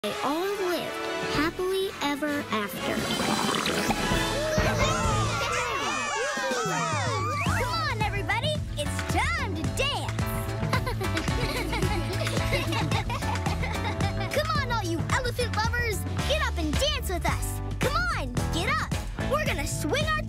They all lived happily ever after. Come on, everybody! It's time to dance! Come on, all you elephant lovers! Get up and dance with us! Come on, get up! We're gonna swing our